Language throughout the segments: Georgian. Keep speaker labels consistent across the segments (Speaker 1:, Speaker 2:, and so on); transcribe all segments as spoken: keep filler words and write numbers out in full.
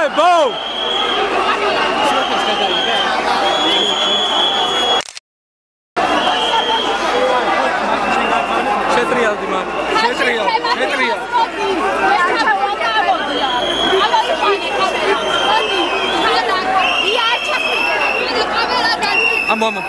Speaker 1: Bom! Chetrial di man. Chetrial. Chetrial. Amo amo.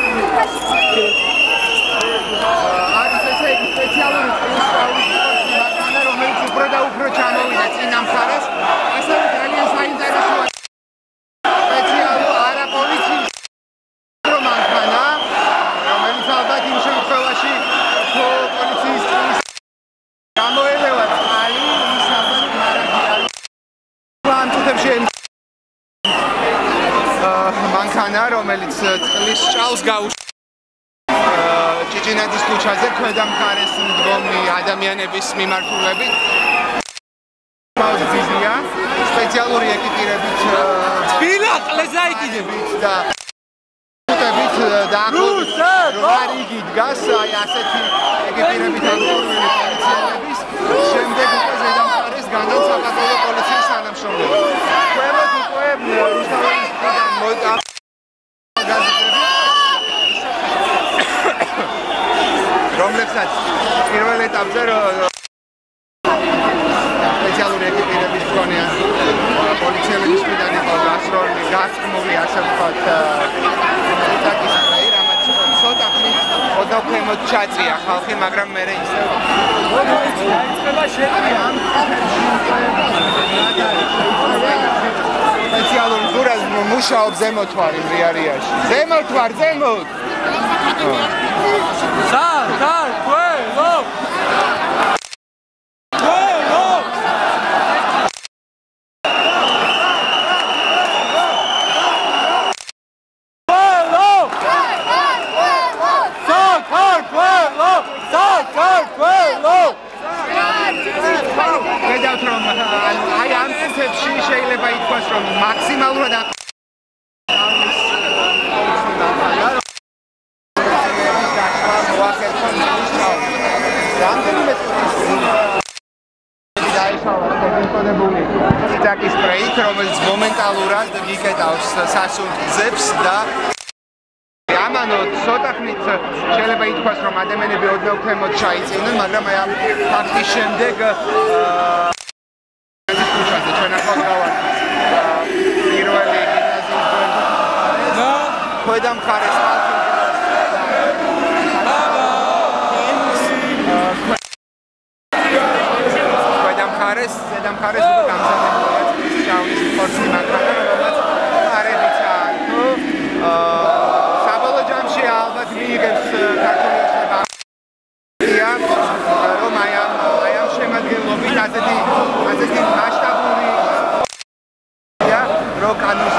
Speaker 2: არის ესე იგი სპეციალური მანქანა, რომელიც უფრო და უფრო ჩამოვიდა წინა მხარეს. ასევე ძალიან საინტერესოა სპეციალური არაპოლიციის მანქანა, რომელიც ალბათ იმ შემთხვევაში თუ პოლიციის გამოელევა წყალი, ის ალბათ მარაგია. ამ წუთებში მანქანა, რომელიც წყლის ჭალს გაუშვებს ჭიჭინაძის ქუჩაზე ქვედა მხარეს მდგომი ადამიანების მიმართულებით. პოზიცია სპეციალური ეკიპირებით
Speaker 1: თბილა ყლეზე აიკიდებით
Speaker 2: და თუთებით დაახლოებით რიგი დგას აი ასეთი ეკიპირებით აღჭურვილი პოლიციელების შემდეგ უკვე ზედა მხარეს განან საქართველოს პოლიციის თანამშრომლები. ქვემოთ უკვე რუსთაველის მხრიდან მოიტა რომლებსაც პირველ ეტაპზე სპეციალური ეკიპირების მქონე პოლიციელების მხრიდან იყო გასროლი, გასწმული, ასე ვთქვათ, ცოტაკის სპრეი, რამაც ცოტა ხნით ოდნავ ჩაწია ხალხი, მაგრამ მერე ისევ დაიწყება შეკრება. სპეციალური გურა მუშაობს ზემოთვარი მრიარიაში. ზემოთვარ, ზემოთ!
Speaker 1: Sar, sar, fuego! Fuego! Fuego! Sacar fuego! Sacar fuego!
Speaker 2: Გადავთ რომ აი ამ წუთებში შეიძლება ითქვას რომ მაქსიმალურად რამდენიმე ციტაკის სპრეით, რომელიც მომენტალურად გიკეტავს სასუნთ გზებს და ამანო ცოტა ხნით შეიძლება ითქვას რომ ადამიანები ოდნავ ქვემოთ ჩაიწინენ, მაგრამ აი ამ ფაქტის შემდეგ ქუჩაზე ჩვენ ახლა გავართ პირველი გიმნაზიის ქვედა მხარეს მხარეს, ზედა მხარეს უკვე გამზადებულია წლის ჭაუნის სპორტი მანქანა, რომელსაც არებიცაა თუ საბოლოო ჯამში ალბათ მიიღებს ქართული ოცნება რომ აი ამ აი ამ შემადგენლობით ასეთი ასეთი მასშტაბური რო კანონს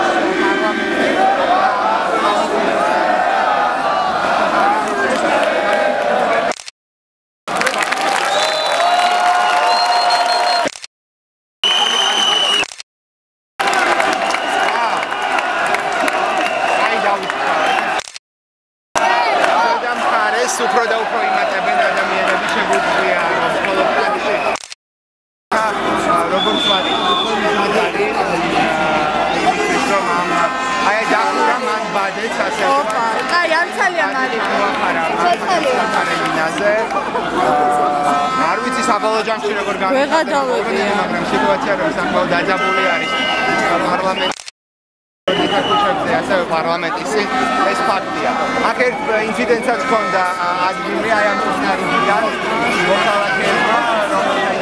Speaker 2: უფრო და უფრო იმატებენ ადამიანები შეგვიძლია მხოლოდ პრაქტიკაში როგორც ვარ მაგარი ის რომ აი დახურა მან ბადეც ასე
Speaker 3: ოპა კაი არ ძალიან არის
Speaker 2: ჩეწალიანაზე არ ვიცი საბოლოო ჯამში როგორ
Speaker 3: გამოვიდა
Speaker 2: მაგრამ სიტუაცია რომ საკმაოდ დაძაბული არის პარლამენტი ქუჩებზე ასევე პარლამენტის ეს ფაქტია. აქ ერთ ინციდენტსაც ჰქონდა ადგილი აი ამ წინარიდან მოქალაქეებმა რომელთა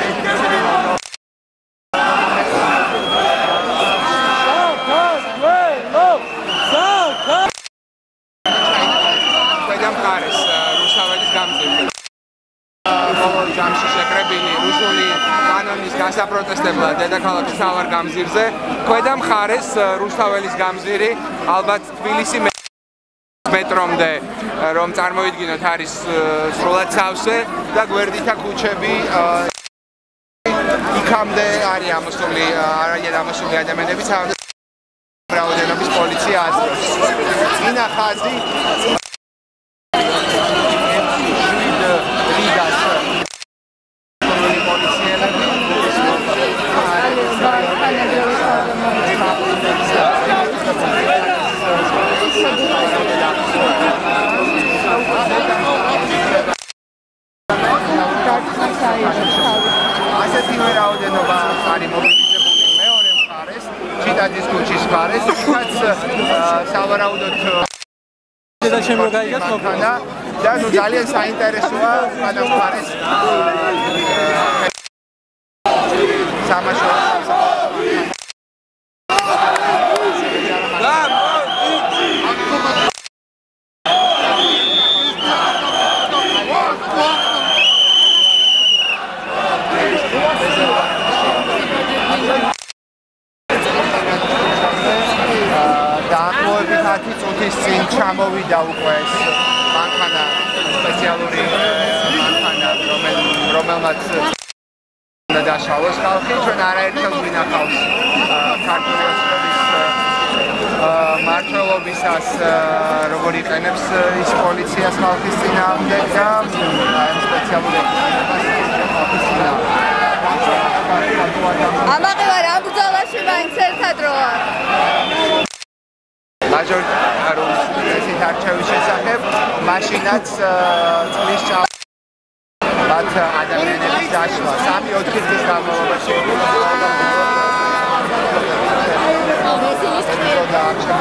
Speaker 2: ქვედა მხარეს რუსთაველის გამზირზე ბოლო ჯამში შეკრებილი რუსული კანონის გასაპროტესტებლად დედაქალაქის მთავარ გამზირზე ქვედა მხარეს რუსთაველის გამზირი ალბათ თბილისი მეტრომდე რომ წარმოიდგინოთ არის სრულად სავსე და გვერდითა ქუჩები იქამდე არის ამოსული არიან ამოსული ადამიანები რაოდენობის პოლიცია ასწრებს წინა ხაზი polițiele რაოდენობა არის მობილიზებული მეორე მხარეს, ჩიტაძის ქუჩის მხარეს, იქაც სავარაუდოდ
Speaker 1: და შემდგომ გაიგებს
Speaker 2: მოქანა და ნუ ძალიან საინტერესოა ყველა მხარეს სამაშო დაახლოებით წუთის წინ ჩამოვიდა უკვე ეს მანქანა, სპეციალური მანქანა, რომელმაც უნდა დაშალოს ხალხი. ჩვენ არაერთხელ გვინახავს ქართული ოცნების მმართველობისას როგორ იყენებს ის პოლიციას ხალხის წინააღმდეგ და სპეციალური ხალხის წინააღმდეგ.
Speaker 3: ამაყივარ ამ ბრძოლაში მაინც ერთად როა.
Speaker 2: მაჟორიტარული პრეზიდენტის არჩევის შესახებ მაშინაც წლის მათ ადამიანების დაშლა სამი ოთხი წლის განმავლობაში და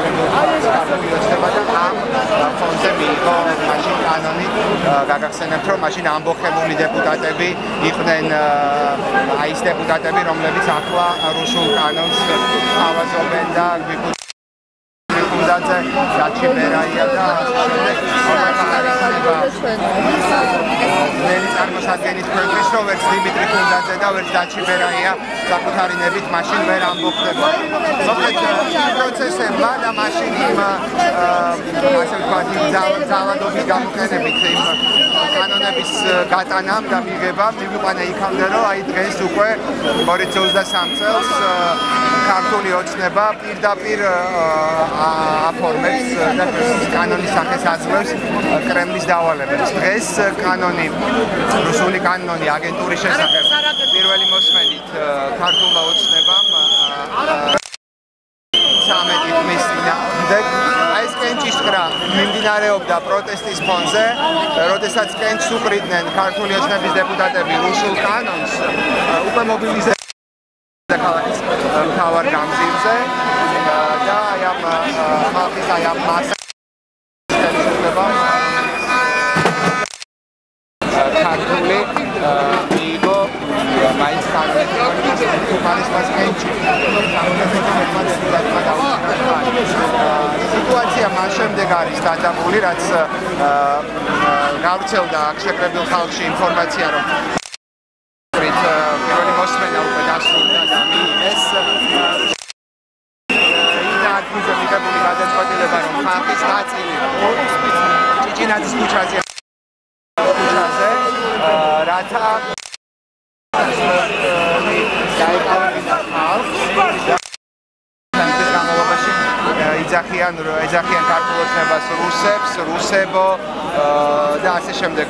Speaker 2: ამ ფონდზე მიიღო მაშინ კანონი გაგახსენებთ რომ მაშინ ამბოხებული დეპუტატები იყვნენ აი ეს დეპუტატები რომლებიც ახლა რუსულ კანონს ავაზობენ და Kundadze, Daci Beraia da Nelis armosადგენის ქვეყნის რო ვერც დიმიტრი კუნდაძე და ვერც დაჩი ბერაია საკუთარი ნებით მაშინ ვერ ამბოხდება. მოკლედ პროცესებმა და მაშინ იმ ასე ვთქვათ ძალადობის გამოყენებით იმ კანონების გატანამ და მიღებამ მივიყვანა იქამდე რომ აი დღეს უკვე ორი ათას ოცდასამი წელს ქართული ოცნება პირდაპირ აფორმებს და კანონის სახეს აძლევს კრემლის დავალებებს. დღეს კანონი, რუსული კანონი აგენტურის შესახებ პირველი მოსმენით ქართულმა ოცნებამ ცამეტი თვლის წინააღმდეგ აი ეს კენჭისყრა მიმდინარეობდა პროტესტის ფონზე, როდესაც კენჭს უყრიდნენ ქართული ოცნების დეპუტატები რუსულ კანონს, უკვე მობილიზებდა ქალაქის მთავარ გამზირზე და აი ამ ხალხის აი ამ მასას ქართული მიიღო მაინც კანონი თუმარის მასკენჭი სიტუაცია მას შემდეგ არის დადაბული, რაც გავრცელდა აქ შეკრებილ ხალხში ინფორმაცია, რომ პირველი მოსმენა უკვე დასრულდა და მიიღეს ინარქიზმი მიღებული გადაწყვეტილება, რომ ხალხის ნაწილი ჭიჭინაძის ქუჩაზე ქუჩაზე რათა დაეკავებინა ხალხს და განმავლობაში იძახიან ეძახიან ქართულ ოცნებას რუსებს, რუსებო და ასე შემდეგ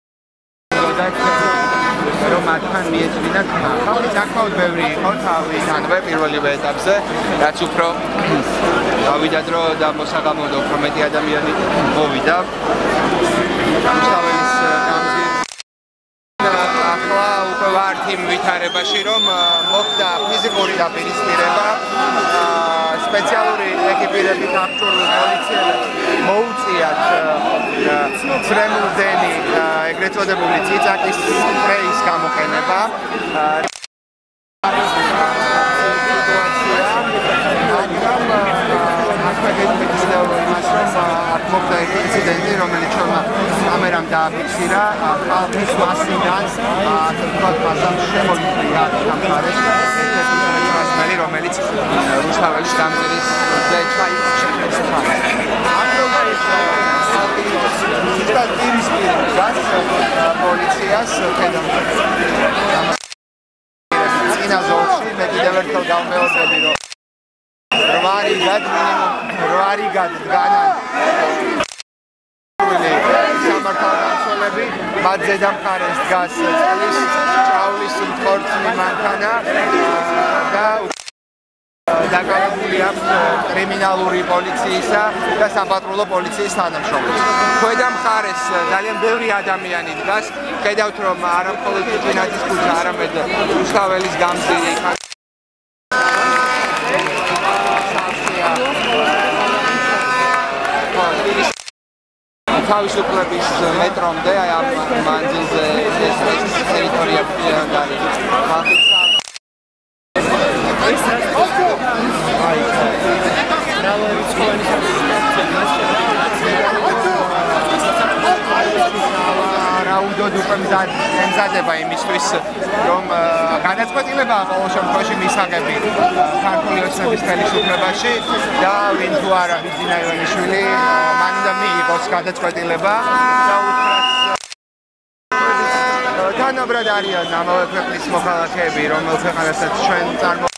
Speaker 2: რომ მათთან მიეწვინათ ხალხი საკმაოდ ბევრი იყო თავიდანვე პირველივე ეტაპზე, რაც უფრო გავიდათ რომ და მოსაღამოდ უფრო მეტი ადამიანი მოვიდა გამოსავალის გამზირ ახლა უკვე ვართ იმ ვითარებაში, რომ მოხდა ფიზიკური დაპირისპირება, სპეციალური ეკიპირებით აღჭურვილ პოლიციელებს მოუწიათ ცრემლდენი ეგრეთ წოდებული წიწაკის სპრეის გამოყენება. მოხდა ეს ინციდენტი, რომელიც ჩვენმა კამერამ დააფიქსირა ხალხის მასიდან, ასე ვთქვათ, მასამ შემოიწვია ამ მხარეს ერთ-ერთი მასმელი, რომელიც რუსთაველის გამზირის ჩაიჭრა. ამიტომ ხალხი ზუსტად პირისპირ დგას პოლიციას ხედავთ. წინა ზოლში მე კიდევ ერთხელ გავმეორდები, რომ რვარი გად მინიმუმ რვარი გად დგანან სამართალდამცველები, მათ ზედა მხარეს დგას წყლის ჭაულის მტკორცნი მანქანა და დაკავებული აქვს კრიმინალური პოლიციისა და საპატრულო პოლიციის თანამშრომლებს. ქვედა მხარეს ძალიან ბევრი ადამიანი დგას. ხედავთ რომ არა მხოლოდ ჭინაძის ქუჩა, არამედ რუსთაველის გამზირი თავისუფლების მეტრომდე აი ამ მანძილზე ეს ტერიტორია არის. რაუდოდ უკვე მზადება იმისთვის, რომ განაწყვეტილებაა ყოველ შემთხვევაში მისაღები ქართული ოცნების ხელისუფლებაში და ვინ თუ არა ბიძინა ივანიშვილი, მან უნდა მიიღოს გადაწყვეტილება და უთხრას თანაბრად არიან ამავე ქვეყნის მოქალაქეები, რომელ ქვეყანასაც ჩვენ წარმო